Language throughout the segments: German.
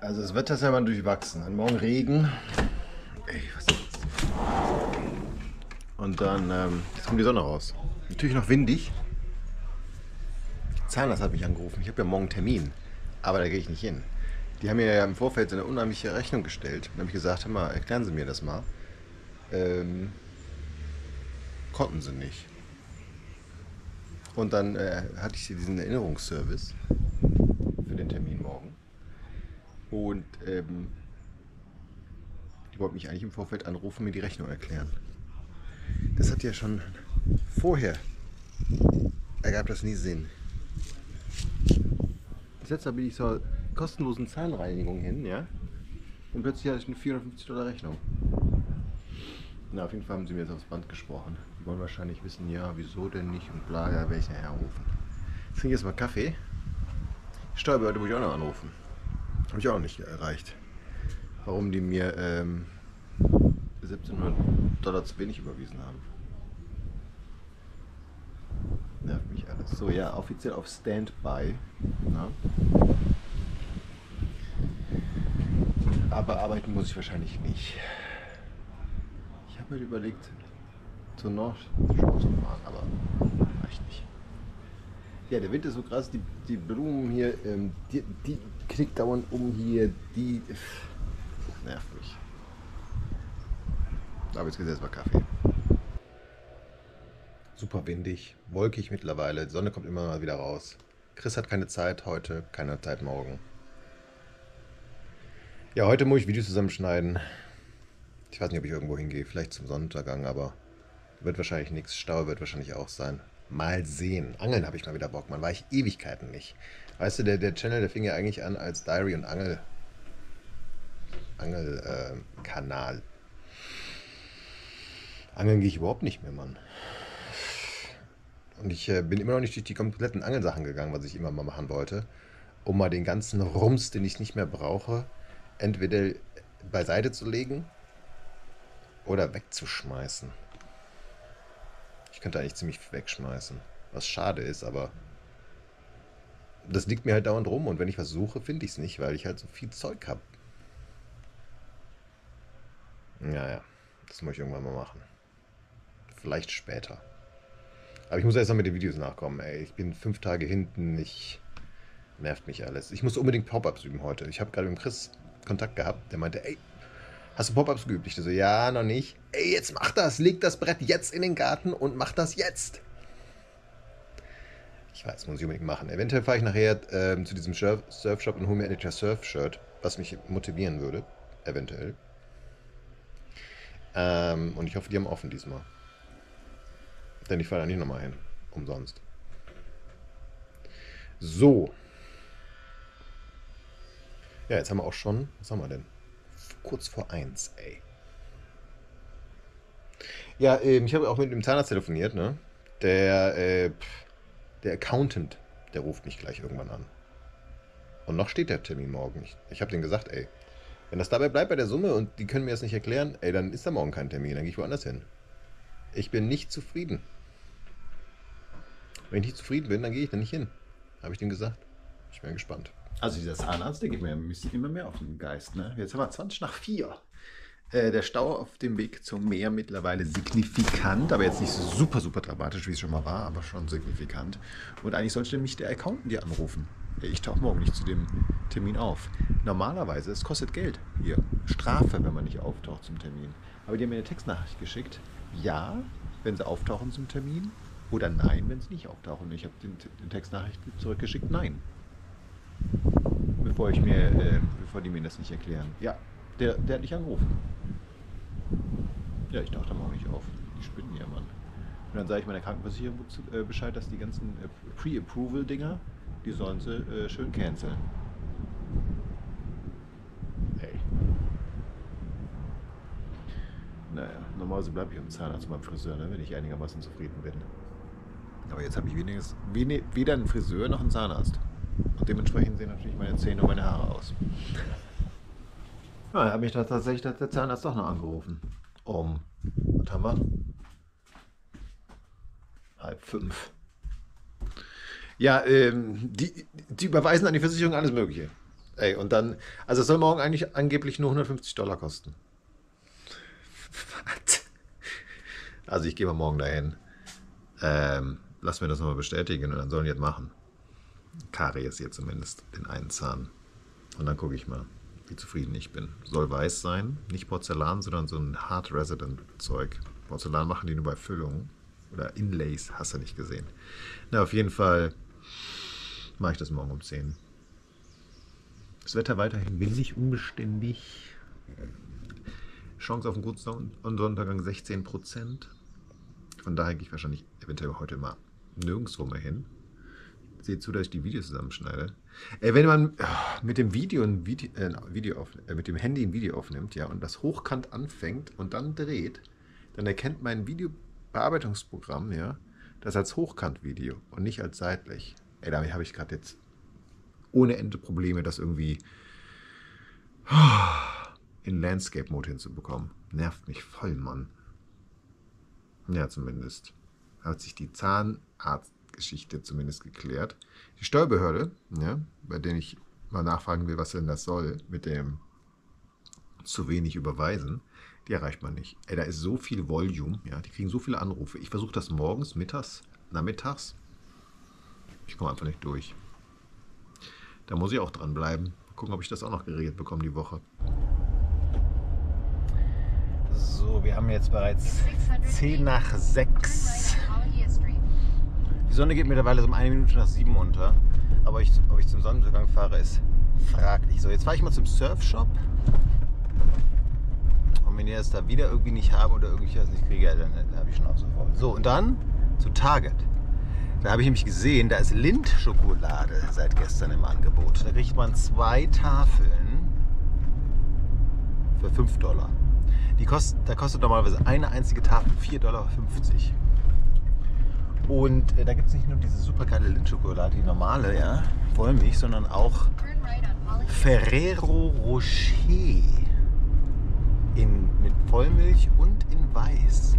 Also das Wetter ist ja mal durchwachsen. Dann morgen Regen. Ey, was ist das? Und dann, jetzt kommt die Sonne raus. Natürlich noch windig. Zahnarzt hat mich angerufen. Ich habe ja morgen einen Termin. Aber da gehe ich nicht hin. Die haben mir ja im Vorfeld so eine unheimliche Rechnung gestellt. Dann habe ich gesagt, hör mal, erklären Sie mir das mal. Konnten sie nicht. Und dann hatte ich diesen Erinnerungsservice für den Termin morgen. Und die wollten mich eigentlich im Vorfeld anrufen, mir die Rechnung erklären. Das hat ja schon vorher ergab das nie Sinn. Das letzte Mal bin ich zur kostenlosen Zahnreinigung hin, ja? Und plötzlich hatte ich eine 450 $ Rechnung. Na, auf jeden Fall haben sie mir jetzt aufs Band gesprochen. Die wollen wahrscheinlich wissen, ja, wieso denn nicht und bla, ja, welche herrufen. Ich trinke jetzt mal Kaffee. Steuerbehörde muss ich auch noch anrufen. Habe ich auch noch nicht erreicht. Warum die mir 1700 $ zu wenig überwiesen haben. Nervt mich alles. So, ja, offiziell auf Standby. Na? Aber arbeiten muss ich wahrscheinlich nicht. Ich habe mir überlegt, zur Nordshore zu fahren, aber reicht nicht. Ja, der Wind ist so krass, die Blumen hier, die knickt dauernd um hier, die nervt mich. Aber jetzt geht es erstmal Kaffee. Super windig, wolkig mittlerweile, die Sonne kommt immer mal wieder raus. Chris hat keine Zeit heute, keine Zeit morgen. Ja, heute muss ich Videos zusammenschneiden. Ich weiß nicht, ob ich irgendwo hingehe, vielleicht zum Sonnenuntergang, aber wird wahrscheinlich nichts. Stau wird wahrscheinlich auch sein. Mal sehen. Angeln habe ich mal wieder Bock, man war ich Ewigkeiten nicht. Weißt du, der Channel, der fing ja eigentlich an als Diary- und Kanal. Angeln gehe ich überhaupt nicht mehr, Mann. Und ich bin immer noch nicht durch die kompletten Angelsachen gegangen, was ich immer mal machen wollte, um mal den ganzen Rums, den ich nicht mehr brauche, entweder beiseite zu legen oder wegzuschmeißen. Ich könnte eigentlich ziemlich viel wegschmeißen, was schade ist, aber das liegt mir halt dauernd rum und wenn ich was suche, finde ich es nicht, weil ich halt so viel Zeug habe. Naja, das muss ich irgendwann mal machen. Vielleicht später. Aber ich muss erst mal mit den Videos nachkommen, ey. Ich bin 5 Tage hinten, nervt mich alles. Ich muss unbedingt Pop-Ups üben heute. Ich habe gerade mit Chris Kontakt gehabt, der meinte, ey, hast du Pop-Ups geübt? Ich so, ja, noch nicht. Ey, jetzt mach das, leg das Brett jetzt in den Garten und mach das jetzt. Ich weiß, muss ich unbedingt machen. Eventuell fahre ich nachher zu diesem Surfshop und hole mir endlich das Surf-Shirt, was mich motivieren würde. Eventuell. Und ich hoffe, die haben offen diesmal. Denn ich fahre da nicht nochmal hin. Umsonst. So. Ja, jetzt haben wir auch schon, was haben wir denn? Kurz vor 1, ey. Ja, ich habe auch mit dem Zahnarzt telefoniert, ne? Der Accountant, der ruft mich gleich irgendwann an. Und noch steht der Termin morgen. Ich habe denen gesagt, ey, wenn das dabei bleibt bei der Summe und die können mir das nicht erklären, ey, dann ist da morgen kein Termin, dann gehe ich woanders hin. Ich bin nicht zufrieden. Wenn ich nicht zufrieden bin, dann gehe ich da nicht hin. Habe ich denen gesagt. Ich bin gespannt. Also dieser Zahnarzt, der geht mir ein bisschen immer mehr auf den Geist. Ne? Jetzt haben wir 4:20. Der Stau auf dem Weg zum Meer mittlerweile signifikant, aber jetzt nicht so super, super dramatisch, wie es schon mal war, aber schon signifikant. Und eigentlich sollte nämlich der Accountant dir anrufen. Ich tauche morgen nicht zu dem Termin auf. Normalerweise, es kostet Geld hier. Strafe, wenn man nicht auftaucht zum Termin. Aber die haben mir eine Textnachricht geschickt. Ja, wenn sie auftauchen zum Termin. Oder nein, wenn sie nicht auftauchen. Ich habe den Textnachricht zurückgeschickt, nein. Bevor die mir das nicht erklären. Ja, der hat nicht angerufen. Ja, ich tauche da morgen nicht auf. Die spinnen ja, Mann. Und dann sage ich meiner Krankenversicherung Bescheid, dass die ganzen Pre-Approval-Dinger, die sollen sie schön canceln. Ey. Naja, normalerweise bleibe ich am Zahnarzt beim Friseur, ne, wenn ich einigermaßen zufrieden bin. Aber jetzt habe ich weder einen Friseur noch einen Zahnarzt. Und dementsprechend sehen natürlich meine Zähne und meine Haare aus. Ja, da hat mich da tatsächlich der Zahnarzt doch noch angerufen. Was haben wir? 4:30. Ja, die überweisen an die Versicherung alles Mögliche. Ey, und dann, also es soll morgen eigentlich angeblich nur $150 kosten. Was? Also ich gehe mal morgen dahin. Lass mir das nochmal bestätigen und dann sollen die das machen. Karies hier zumindest, den einen Zahn. Und dann gucke ich mal, wie zufrieden ich bin. Soll weiß sein, nicht Porzellan, sondern so ein Hard Resident Zeug. Porzellan machen die nur bei Füllungen. Oder Inlays, hast du nicht gesehen. Na, auf jeden Fall mache ich das morgen um 10. Das Wetter weiterhin windig, unbeständig. Chance auf einen guten Sonnenuntergang 16%. Von daher gehe ich wahrscheinlich eventuell heute mal nirgendwo mehr hin. Seht zu, dass ich die Videos zusammenschneide. Wenn man mit dem mit dem Handy ein Video aufnimmt, ja, und das hochkant anfängt und dann dreht, dann erkennt mein Videobearbeitungsprogramm, ja, das als Hochkant-Video und nicht als seitlich. Damit habe ich gerade jetzt ohne Ende Probleme, das irgendwie in Landscape-Mode hinzubekommen. Nervt mich voll, Mann. Ja, zumindest hat sich die Zahnarztgeschichte zumindest geklärt. Die Steuerbehörde, ja, bei der ich mal nachfragen will, was denn das soll, mit dem zu wenig überweisen, die erreicht man nicht. Da ist so viel Volume, ja, die kriegen so viele Anrufe. Ich versuche das morgens, mittags, nachmittags. Ich komme einfach nicht durch. Da muss ich auch dranbleiben. Mal gucken, ob ich das auch noch geregelt bekomme die Woche. So, wir haben jetzt bereits 10 nach 6. Die Sonne geht mittlerweile so um 1 Minute nach 7 unter. Aber ob ich zum Sonnenuntergang fahre, ist fraglich. So, jetzt fahre ich mal zum Surfshop. Und wenn ich das da wieder irgendwie nicht habe oder irgendwie was nicht kriege, dann habe ich schon auch so voll. So, und dann zu Target. Da habe ich nämlich gesehen, da ist Lindt-Schokolade seit gestern im Angebot. Da kriegt man 2 Tafeln für $5. Da kostet normalerweise eine einzige Tafel $4,50. Und da gibt es nicht nur diese super geile Lindt-Schokolade, die normale, ja, Vollmilch, sondern auch Ferrero Rocher mit Vollmilch und in Weiß.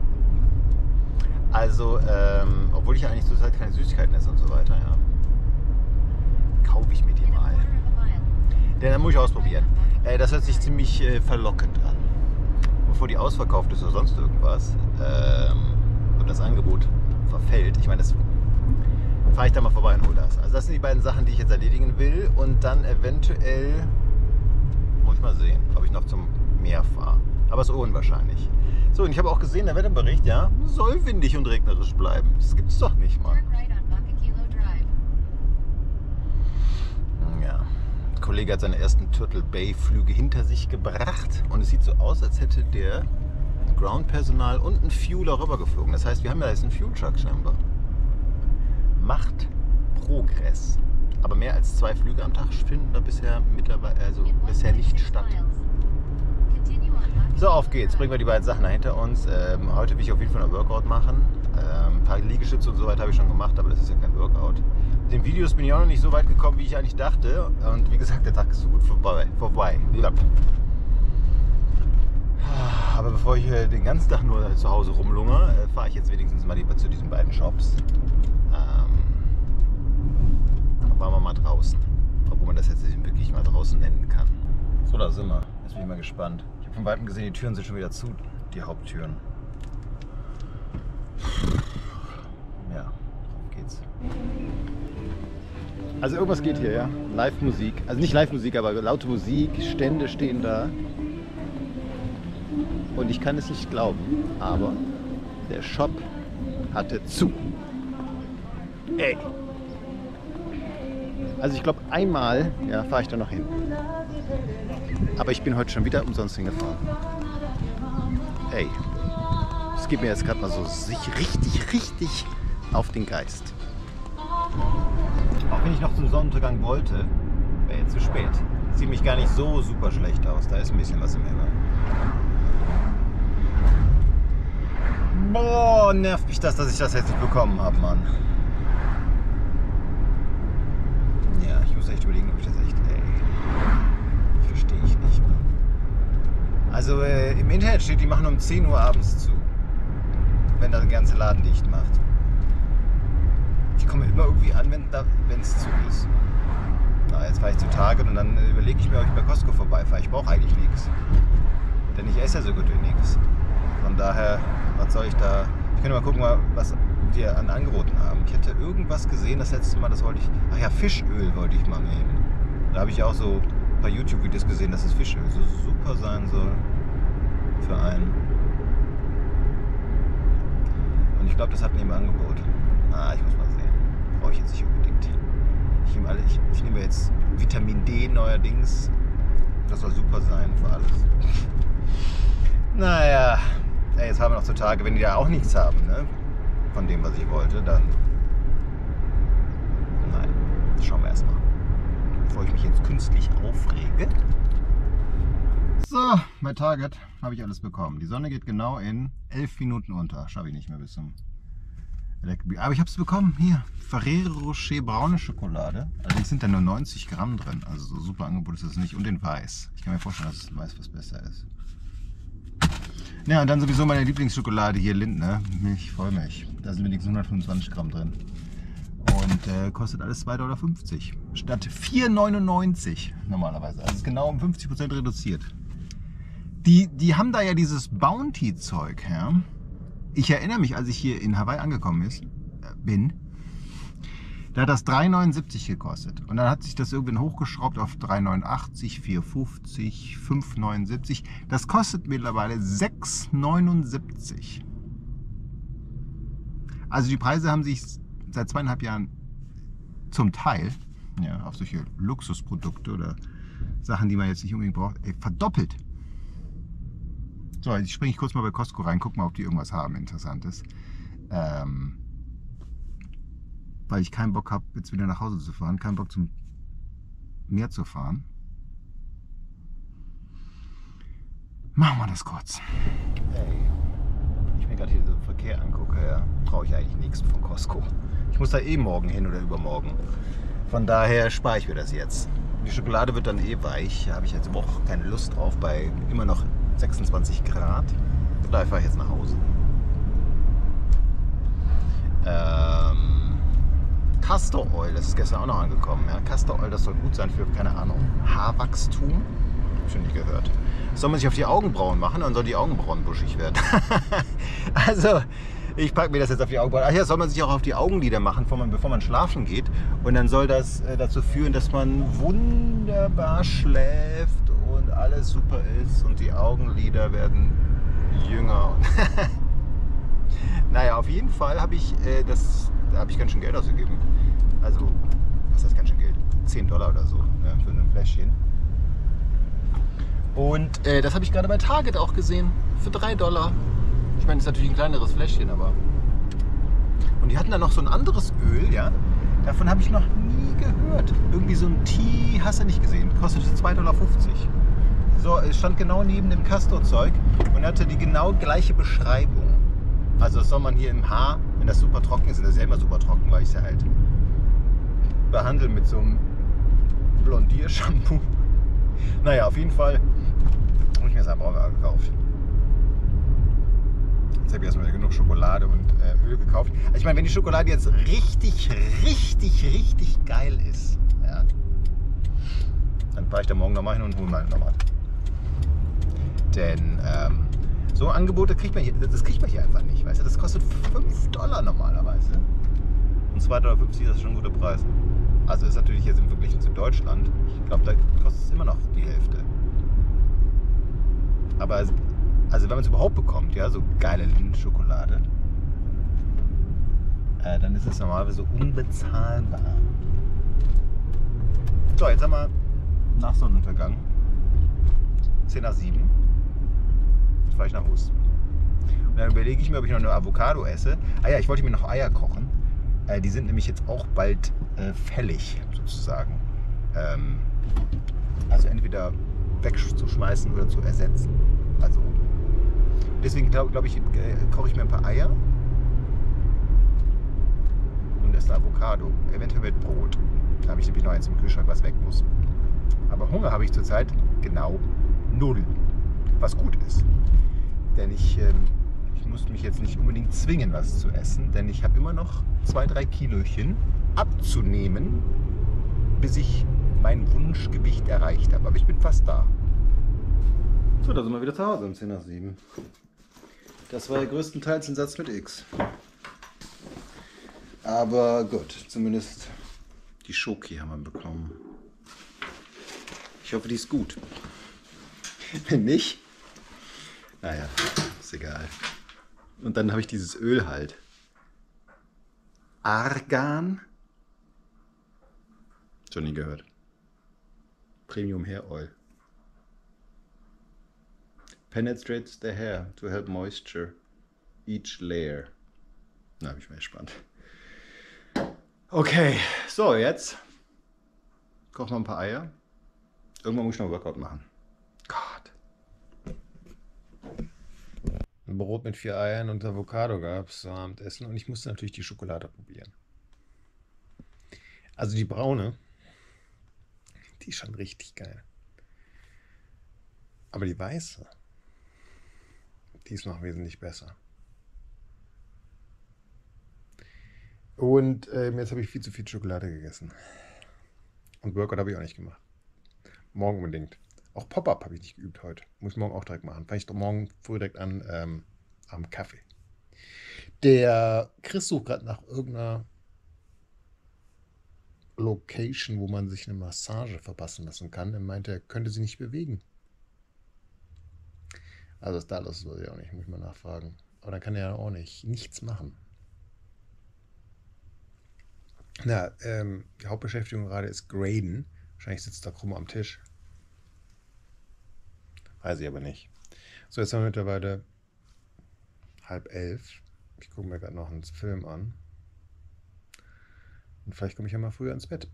Also, obwohl ich ja eigentlich zurzeit keine Süßigkeiten esse und so weiter, ja, kaufe ich mir die mal. Denn dann muss ich ausprobieren. Das hört sich ziemlich verlockend an. Bevor die ausverkauft ist oder sonst irgendwas und das Angebot verfällt, ich meine, das fahre ich da mal vorbei und hole das. Also das sind die beiden Sachen, die ich jetzt erledigen will und dann eventuell, muss ich mal sehen, ob ich noch zum Meer fahre. Aber es ist unwahrscheinlich. So, und ich habe auch gesehen, der Wetterbericht, ja, soll windig und regnerisch bleiben. Das gibt's doch nicht, Mann. Ja, der Kollege hat seine ersten Turtle Bay Flüge hinter sich gebracht und es sieht so aus, als hätte der Ground-Personal und ein Fueler rübergeflogen. Das heißt, wir haben ja jetzt einen Fuel-Truck scheinbar. Macht Progress. Aber mehr als 2 Flüge am Tag finden da bisher nicht statt. So, auf geht's. Bringen wir die beiden Sachen da hinter uns. Heute will ich auf jeden Fall ein Workout machen. Ein paar Liegestütze und so weiter habe ich schon gemacht, aber das ist ja kein Workout. Mit den Videos bin ich auch noch nicht so weit gekommen, wie ich eigentlich dachte. Und wie gesagt, der Tag ist so gut vorbei. Aber bevor ich den ganzen Tag nur zu Hause rumlungere, fahre ich jetzt wenigstens mal lieber zu diesen beiden Shops. Waren wir mal draußen. Obwohl man das jetzt nicht wirklich mal draußen nennen kann. So, da sind wir. Jetzt bin ich mal gespannt. Ich habe von weitem gesehen, die Türen sind schon wieder zu. Die Haupttüren. Ja, auf geht's. Also irgendwas geht hier, ja. Live-Musik. Also nicht Live-Musik, aber laute Musik. Stände stehen da. Und ich kann es nicht glauben, aber der Shop hatte zu. Ey! Also ich glaube, einmal fahre ich da noch hin. Aber ich bin heute schon wieder umsonst hingefahren. Ey, das geht mir jetzt gerade mal so richtig auf den Geist. Auch wenn ich noch zum Sonnenuntergang wollte, wäre jetzt zu spät. Sieht mich gar nicht so super schlecht aus. Da ist ein bisschen was im Himmel. Boah, nervt mich das, dass ich das jetzt nicht bekommen habe, Mann. Ja, ich muss echt überlegen, ob ich das echt, verstehe ich nicht, Mann. Also im Internet steht, die machen um 10 Uhr abends zu, wenn der ganze Laden dicht macht. Ich komme immer irgendwie an, wenn es zu ist. Na, jetzt fahre ich zu Target und dann überlege ich mir, ob ich bei Costco vorbeifahre. Ich brauche eigentlich nichts. Denn ich esse ja so gut wie nichts. Von daher, was soll ich da... Ich könnte mal gucken, was die an Angeboten haben. Ich hätte irgendwas gesehen, das letzte Mal, das wollte ich... Ach ja, Fischöl wollte ich mal nehmen. Da habe ich auch so ein paar YouTube-Videos gesehen, dass das Fischöl so super sein soll für einen. Und ich glaube, das hatten die im Angebot. Ich muss mal sehen. Brauche ich jetzt nicht unbedingt. Ich nehme jetzt Vitamin D neuerdings. Das soll super sein für alles. Naja, jetzt haben wir noch zu Tage, wenn die da auch nichts haben, ne? Von dem, was ich wollte, dann... Nein, das schauen wir erstmal. Bevor ich mich jetzt künstlich aufrege. So, bei Target habe ich alles bekommen. Die Sonne geht genau in 11 Minuten unter. Schaffe ich nicht mehr bis zum Elektrobier. Aber ich habe es bekommen. Hier, Ferrero Rocher braune Schokolade. Allerdings sind da nur 90 Gramm drin. Also so super Angebot ist das nicht. Und den Weiß. Ich kann mir vorstellen, dass es Weiß was besser ist. Ja, und dann sowieso meine Lieblingsschokolade hier, Lindner. Milch-Vollmilch. Da sind wenigstens 125 Gramm drin. Und kostet alles 2,50 Dollar. Statt 4,99 normalerweise. Also ist genau um 50% reduziert. Die haben da ja dieses Bounty-Zeug, ja. Ich erinnere mich, als ich hier in Hawaii angekommen bin, da hat das 3,79 gekostet. Und dann hat sich das irgendwann hochgeschraubt auf 3,89, 4,50, 5,79. Das kostet mittlerweile 6,79. Also die Preise haben sich seit 2,5 Jahren zum Teil, ja, auf solche Luxusprodukte oder Sachen, die man jetzt nicht unbedingt braucht, verdoppelt. So, jetzt springe ich kurz mal bei Costco rein, guck mal, ob die irgendwas haben Interessantes. Weil ich keinen Bock habe, jetzt wieder nach Hause zu fahren, keinen Bock zum Meer zu fahren. Machen wir das kurz. Hey, wenn ich mir gerade hier den Verkehr angucke, ja, brauche ich eigentlich nichts von Costco. Ich muss da eh morgen hin oder übermorgen. Von daher spare ich mir das jetzt. Die Schokolade wird dann eh weich, da habe ich jetzt auch keine Lust drauf, bei immer noch 26 Grad. Von daher fahre ich jetzt nach Hause. Castor Oil, das ist gestern auch noch angekommen. Ja? Castor Oil, das soll gut sein für, keine Ahnung, Haarwachstum. Hab ich schon nie gehört. Das soll man sich auf die Augenbrauen machen, dann soll die Augenbrauen buschig werden. Also, ich packe mir das jetzt auf die Augenbrauen. Ach ja, soll man sich auch auf die Augenlider machen, bevor man schlafen geht. Und dann soll das dazu führen, dass man wunderbar schläft und alles super ist und die Augenlider werden jünger. Naja, auf jeden Fall habe ich da habe ich ganz schön Geld ausgegeben. Also, was heißt ganz schön Geld? 10 Dollar oder so, ne, für ein Fläschchen. Und das habe ich gerade bei Target auch gesehen, für 3 Dollar. Ich meine, das ist natürlich ein kleineres Fläschchen, aber... Und die hatten da noch so ein anderes Öl, ja. Davon habe ich noch nie gehört. Irgendwie so ein Tee, hast du nicht gesehen, kostete 2,50 Dollar. So, es stand genau neben dem Castor-Zeug und hatte die genau gleiche Beschreibung. Also das soll man hier im Haar, wenn das super trocken ist, das ist ja immer super trocken, weil ich es ja halt behandle mit so einem Blondier-Shampoo. Naja, auf jeden Fall habe ich mir das einfach auch gekauft. Jetzt habe ich erstmal genug Schokolade und Öl gekauft. Also ich meine, wenn die Schokolade jetzt richtig geil ist, ja, dann fahre ich da morgen nochmal hin und hole mal nochmal. Denn so Angebote kriegt man hier, das kriegt man hier einfach nicht, weißt du? Das kostet 5 Dollar normalerweise. Und 2,50 Dollar ist schon ein guter Preis. Also ist natürlich jetzt im Vergleich zu Deutschland, ich glaube, da kostet es immer noch die Hälfte. Aber also wenn man es überhaupt bekommt, ja, so geile Lindschokolade, dann ist es normalerweise unbezahlbar. So, jetzt haben wir nach Sonnenuntergang, 10 nach 7. Jetzt fahre ich nach Hus. Und dann überlege ich mir, ob ich noch eine Avocado esse. Ah ja, ich wollte mir noch Eier kochen. Die sind nämlich jetzt auch bald fällig, sozusagen. Also entweder wegzuschmeißen oder zu ersetzen. Also deswegen glaube ich, koche ich mir ein paar Eier und esse Avocado, eventuell mit Brot. Da habe ich nämlich noch eins im Kühlschrank, was weg muss. Aber Hunger habe ich zurzeit genau 0, was gut ist. Denn ich muss mich jetzt nicht unbedingt zwingen, was zu essen, denn ich habe immer noch 2-3 Kilochen abzunehmen, bis ich mein Wunschgewicht erreicht habe. Aber ich bin fast da. So, da sind wir wieder zu Hause um 10 nach 7. Das war ja größtenteils ein Satz mit X. Aber gut, zumindest die Schoki haben wir bekommen. Ich hoffe, die ist gut. Wenn nicht, naja, ist egal. Und dann habe ich dieses Öl halt. Argan. Schon nie gehört. Premium Hair Oil. Penetrates the hair to help moisture each layer. Na, bin ich mal gespannt. Okay, so jetzt kochen wir ein paar Eier. Irgendwann muss ich noch Workout machen. Gott. Ein Brot mit 4 Eiern und Avocado gab es zum Abendessen und ich musste natürlich die Schokolade probieren. Also die braune, die ist schon richtig geil. Aber die weiße, die ist noch wesentlich besser. Und jetzt habe ich viel zu viel Schokolade gegessen. Und Workout habe ich auch nicht gemacht. Morgen unbedingt. Auch Pop-Up habe ich nicht geübt heute. Muss ich morgen auch direkt machen. Fange ich doch morgen früh direkt an am Kaffee. Der Chris sucht gerade nach irgendeiner Location, wo man sich eine Massage verpassen lassen kann. Er meinte, er könnte sie nicht bewegen. Also ist da los, weiß ich auch nicht. Muss ich mal nachfragen. Aber dann kann er ja auch nichts machen. Na, die Hauptbeschäftigung gerade ist Graden. Wahrscheinlich sitzt da krumm am Tisch. Weiß ich aber nicht. So, jetzt haben wir mittlerweile 10:30. Ich gucke mir gerade noch einen Film an. Und vielleicht komme ich ja mal früher ins Bett.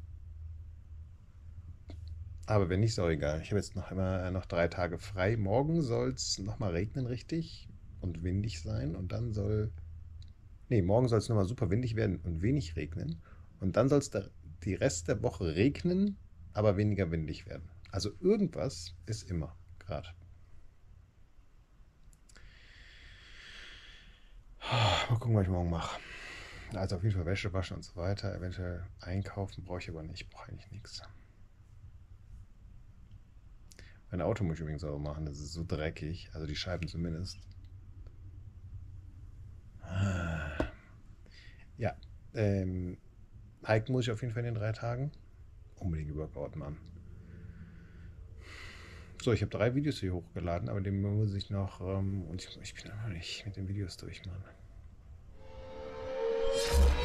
Aber wenn nicht, ist auch egal. Ich habe jetzt noch 3 Tage frei. Morgen soll es nochmal regnen, richtig? Und windig sein. Und dann morgen soll es nochmal super windig werden und wenig regnen. Und dann soll es die Rest der Woche regnen, aber weniger windig werden. Also irgendwas ist immer gerade. Mal gucken, was ich morgen mache. Also auf jeden Fall Wäsche waschen und so weiter. Eventuell einkaufen brauche ich aber nicht. Ich brauche eigentlich nichts. Mein Auto muss ich übrigens sauber machen. Das ist so dreckig. Also die Scheiben zumindest. Ja. Hiken muss ich auf jeden Fall in den 3 Tagen. Unbedingt Workout, Mann. So, ich habe 3 Videos hier hochgeladen, aber den muss ich noch. Und ich bin noch nicht mit den Videos durch, Mann.